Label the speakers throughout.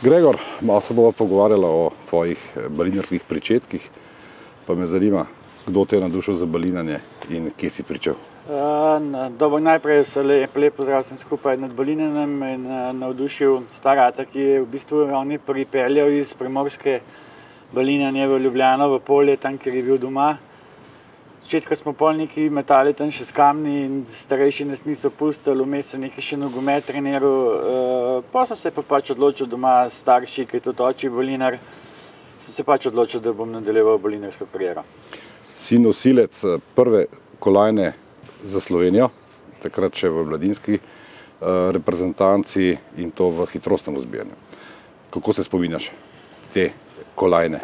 Speaker 1: Gregor, malo se bova pogovarjala o tvojih balinarskih pričetkih, pa me zanima, kdo te je navdušil za balinanje in kje si pričel?
Speaker 2: Najprej se lep pozdrav sem skupaj nad balinanjem in navdušil star ata, ki je v bistvu on je pripeljal iz Primorske balinanje v Ljubljano, v Polje, tam, kjer je bil doma. Začetka smo pol neki metali tam še s kamni in starejši nas niso pustili, vmes so nekaj še nogomet treniral. Pa sem se pa pač odločil doma s starši, ki je tudi oči balinar, sem se pač odločil, da bom nadaljeval balinarsko kariero.
Speaker 1: Si nosilec prve kolajne za Slovenijo, takrat še v mladinski reprezentanci in to v hitrostnem zbijanju. Kako se spominjaš te kolajne?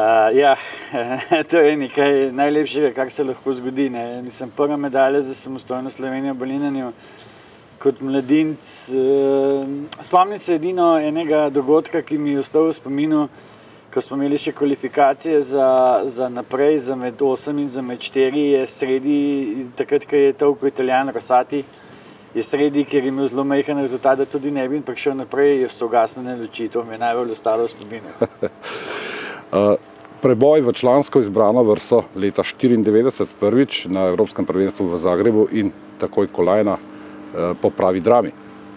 Speaker 2: To je nekaj najlepšega, kar se lahko zgodi. Mislim, prva medalja za samostojno Slovenijo v balinanju kot mladinec. Spomnim se edino enega dogodka, ki mi je ostal v spominu, ko smo imeli še kvalifikacije za naprej, za med 8 in za med 4, je sredi, takrat, ko je tolkel Italijan Rosati, je sredi, ker je imel zelo majhen rezultat, da tudi ne bi prišel naprej, so ugasnjene luči. To mi je najbolj ostalo v spominu.
Speaker 1: Preboj v člansko izbrano vrsto leta 1994 prvič na Evropskem prvenstvu v Zagrebu in takoj kolajna po pravi drami.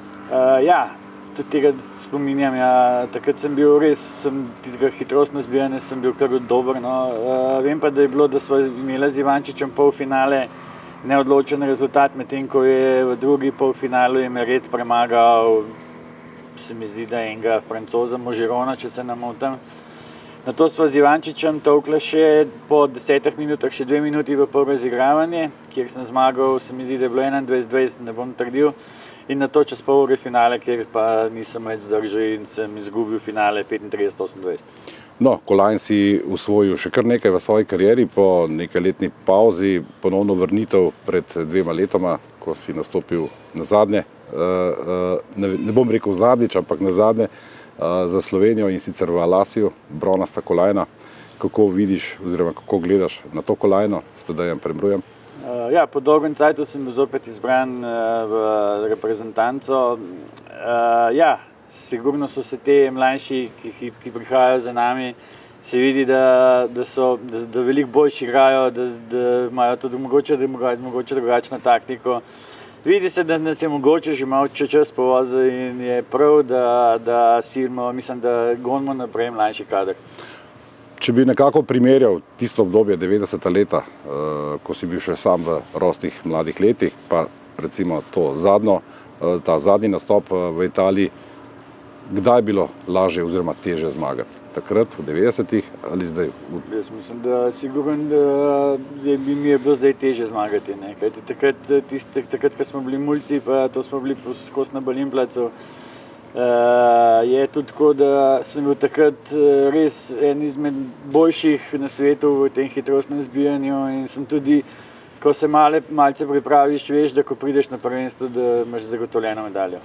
Speaker 2: Tudi tega spominjam. Takrat sem bil res, tistega hitrostno zbijanje sem bil kar dober. Vem pa, da je bilo, da smo imeli z Ivančičem polfinale neodločen rezultat, medtem ko je v drugi polfinalu je Meret premagal, se mi zdi, da enega Francoza Možirona, če se ne motim. Nato smo z Ivančičem tolkli še po 10 minutah, še 2 minuti v prvo razigravanje, kjer sem zmagal, se mi zdi, da je bilo 21-20, ne bom trdil. In nato čez pol ure finale, kjer pa nisem več zdržal in sem izgubil finale 35-28.
Speaker 1: No, kolajn si usvojil še kar nekaj v svoji karieri, po nekajletni pauzi, ponovno vrnitev pred 2 letoma, ko si nastopil na zadnje, ne bom rekel zadnjič, ampak na zadnje, za Slovenijo in sicer v Alasiju, bronasta kolajna. Kako vidiš oziroma kako gledaš na to kolajno s Tadejem Prembrujem?
Speaker 2: Po dolgem času sem bil zopet izbran v reprezentanco. Sigurno so se te mlajši, ki prihajajo za nami, se vidi, da veliko boljši igrajo, da imajo tudi mogoče drugačno taktiko. Vidi se, da nas je mogoče že malo čas povozil in je prav, da silimo, mislim, da gonimo naprej mlajši kader.
Speaker 1: Če bi nekako primerjal tisto obdobje 90. leta, ko si bil še sam v rosnih mladih letih, pa recimo ta zadnji nastop v Italiji, kdaj je bilo lažje oziroma težje zmagati? Takrat, v 90-ih ali zdaj?
Speaker 2: Jaz mislim, da sigurno, da mi je bilo zdaj težje zmagati. Kajti takrat, ko smo bili mulci, pa to smo bili skozi na Balinplacu, je tudi tako, da sem bil takrat res en izmed boljših na svetu v tem hitrostnem zbijanju in sem tudi, ko se malce pripraviš, veš, da ko prideš na prvenstvo, da imaš zagotovljeno medaljo.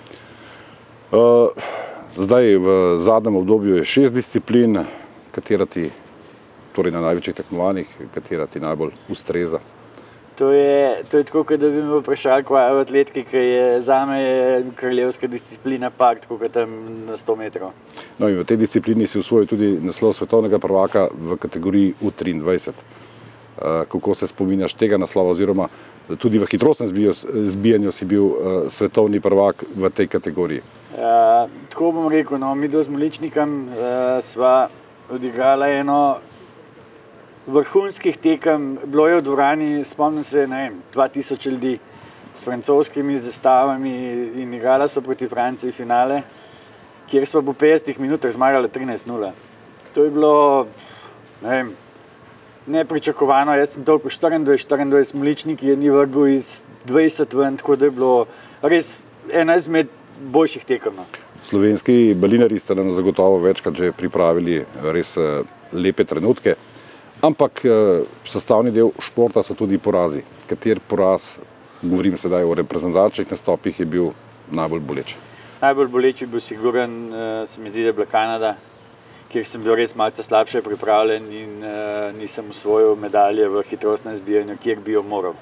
Speaker 1: Zdaj v zadnjem obdobju je 6 disciplin, katera ti, torej na največjih tekmovanjih, katera ti najbolj ustreza?
Speaker 2: To je tako, da bi me vprašali, kaj je v atletiki, ki je zame kraljevska disciplina park, tako kot tam na 100 metrov.
Speaker 1: No in v tej disciplini si osvojil tudi naslov svetovnega prvaka v kategoriji U23. Kako se spominjaš tega naslova oziroma tudi v hitrostnem zbijanju si bil svetovni prvak v tej kategoriji?
Speaker 2: Tako bom rekel, mi z Moličnikom sva odigrala eno vrhunskih tekem, bilo je v dvorani, spomnim se, 2000 ljudi s francoskimi zastavami in igrala so proti Franciji finale, kjer smo po 50 minutah zmagali 13-0. To je bilo, nepričakovano. Jaz sem toliko 24, Moličnik je ni vrgel iz 20 ven, tako da je bilo res ena izmed boljših tekem.
Speaker 1: Slovenski balinari ste nam zagotovo večkrat že pripravili res lepe trenutke. Ampak sestavni del športa so tudi porazi. Kater poraz, govorim sedaj o reprezentančnih nastopih, je bil najbolj boleč?
Speaker 2: Najbolj boleč je bil siguren, se mi zdi, da je bila Kanada, kjer sem bil res malce slabše pripravljen in nisem osvojil medalje v hitrostnem zbijanju, kjer bi jo moral.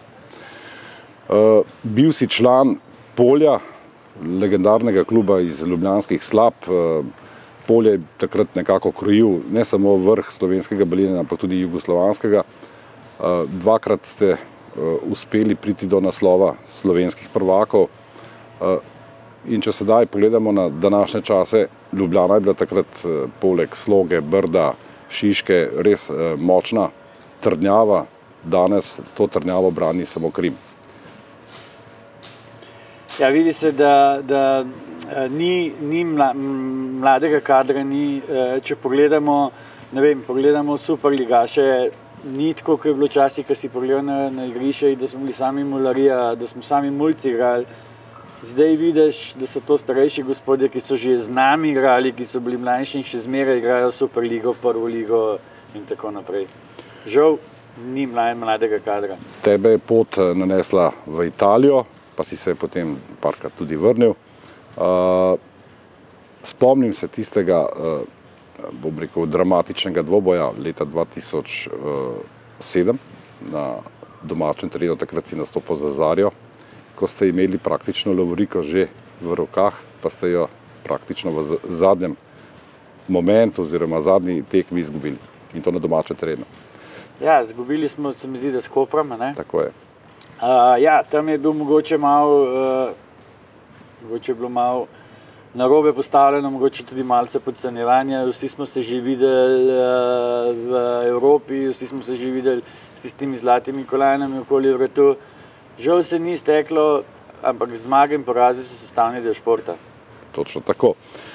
Speaker 1: Bil si član Polja, legendarnega kluba iz ljubljanskih Slap. polje je takrat nekako krojil ne samo vrh slovenskega balinanja, ampak tudi jugoslovanskega. Dvakrat ste uspeli priti do naslova slovenskih prvakov. In če sedaj pogledamo na današnje čase, Ljubljana je bila takrat poleg Sloge, Brda, Šiške res močna trdnjava. Danes to trdnjavo brani samo Krim.
Speaker 2: Ja, vidi se, da ni mladega kadra, če pogledamo, ne vem, pogledamo superligaše, ni tako, kot je bilo včasih, ko si pogledal na igrišče, da smo bili sami mularija, da smo sami mulci igrali. Zdaj vidiš, da so to starejši gospodje, ki so že z nami igrali, ki so bili mlajši in še zmeraj igrajo Superligo, Prvo ligo in tako naprej. Žal ni mladega kadra.
Speaker 1: Tebe je pot nanesla v Italijo, pa si se potem parkrat tudi vrnil. Spomnim se tistega, bom rekel, dramatičnega dvoboja leta 2007 na domačem terenu, takrat si nastopil za Zarjo, ko ste imeli praktično lovoriko že v rokah, pa ste jo praktično v zadnjem momentu oziroma zadnji tekmi izgubili. In to na domačem terenu.
Speaker 2: Ja, izgubili smo, se mi zdi, da s Koprom, ne?
Speaker 1: Tako je.
Speaker 2: Ja, tam je bil mogoče bilo malo narobe postavljeno, mogoče tudi malce podcenjevanja. Vsi smo se že videli v Evropi, vsi smo se že videli s tistimi zlatimi kolajnami okoli vratu. Žal se ni steklo, ampak zmage in porazi so sestavni del športa.
Speaker 1: Točno tako.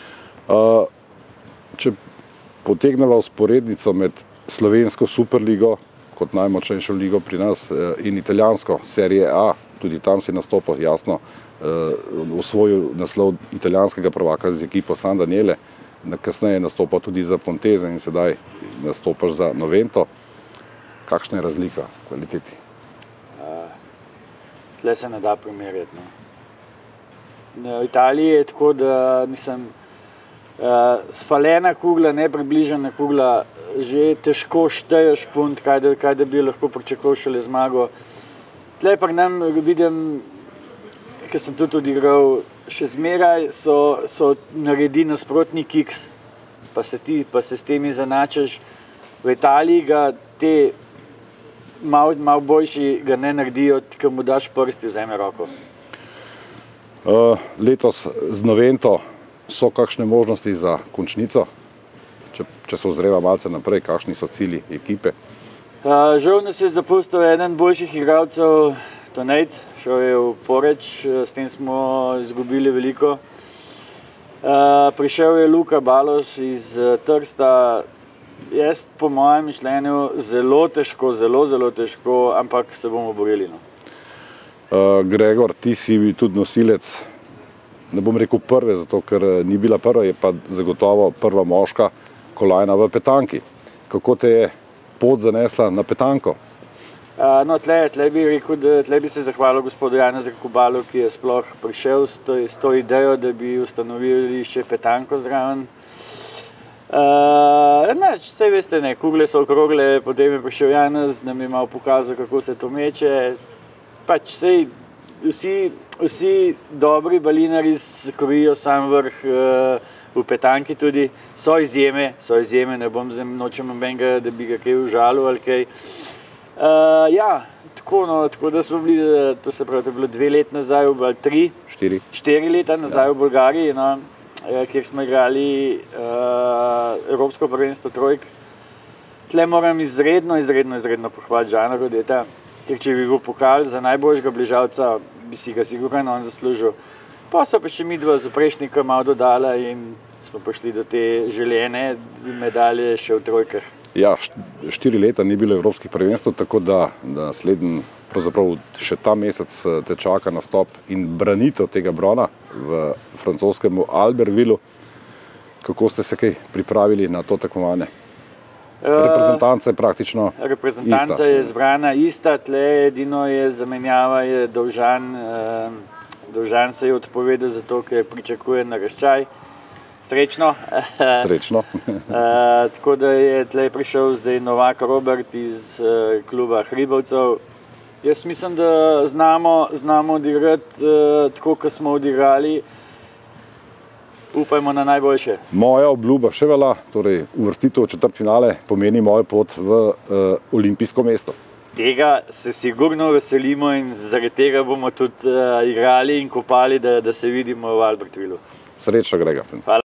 Speaker 1: Če potegneva vzporednico med slovensko superligo kot najmočnejšo ligo pri nas in italijansko Serie A, tudi tam si nastopil, jasno, osvojil naslov italijanskega prvaka z ekipo San Daniele, kasneje nastopal tudi za Pontese in sedaj nastopaš za Novento. Kakšna je razlika v kvaliteti?
Speaker 2: Tle se ne da primerjati. V Italiji je tako, da mislim, spalena kugla, nepribližena kugla, že težko šteješ punt, kaj da bi lahko pričakoval šele zmago. Tle pa nam vidim, ker sem tudi igral, še zmeraj so naredi nasprotni kiks, pa se s temi zanačaš. V Italiji ga te malo boljši ga ne naredijo, ko mu daš prsti, vzame roko.
Speaker 1: Letos z Novento so kakšne možnosti za končnico? Če se ozreva malce naprej, kakšni so cilji ekipe?
Speaker 2: Žal nas je zapustil eden boljših igralcev, Tonejc, šel je v Poreč, s tem smo izgubili veliko. Prišel je Luka Balos iz Trsta. Jaz, po mojem mišljenju, zelo težko, ampak se bomo borili.
Speaker 1: Gregor, ti si tudi nosilec, ne bom rekel prve, zato ker ni bila prva, je pa zagotovo prva moška kolajna v petanki. Kako te je pot zanesla na petanko?
Speaker 2: No, tle bi rekel, da tle bi se zahvalil gospodu Janezu Kobalu, ki je sploh prišel s to idejo, da bi ustanovili še petanko zraven. Saj veste, kugle so okrogle, potem je prišel Janez, nam je malo pokazal, kako se to meče. Pač sej vsi dobri balinari krojijo sam vrh v petanki tudi. So izjeme, nočem nobenega, da bi ga kaj užalil ali kaj. Ja, tako da smo bili, to se pravi, to je bilo 2 leta nazaj, ali 3? 4 leta nazaj v Bolgariji, kjer smo igrali Evropsko prvenstvo trojk. Tle moram izredno pohvaliti Žana Rodeta, ker če bi bil pokal za najboljšega bližavca, bi si ga sigurno on zaslužil. Pa so pa še mi dva z Oprešnika malo dodala in smo prišli do te želene medalje še v trojkah.
Speaker 1: Ja, 4 leta ni bilo evropskih prvenstv, tako da naslednji, pravzaprav še ta mesec te čaka nastop in branitev tega brona v francoskemu Albertvilleu. Kako ste se kaj pripravili na to tekmovanje? Reprezentanca je praktično ista.
Speaker 2: Reprezentanca je zbrana ista, tle edino je zamenjava, je Dolžan se je odpovedal zato, ker pričakuje naraščaj. Srečno.
Speaker 1: Srečno.
Speaker 2: Tako da je tle prišel zdaj Novak Robert iz kluba Hribovcev. Jaz mislim, da znamo odigrati tako, kot smo odigrali. Upajmo na najboljše.
Speaker 1: Moja obljuba še velja, torej uvrstitev v četrtfinale pomeni mojo pot v olimpijsko mesto.
Speaker 2: Tega se sigurno veselimo in zaradi tega bomo tudi igrali in kopali, da se vidimo v Albertvilu.
Speaker 1: Srečno, Grega.
Speaker 2: Hvala.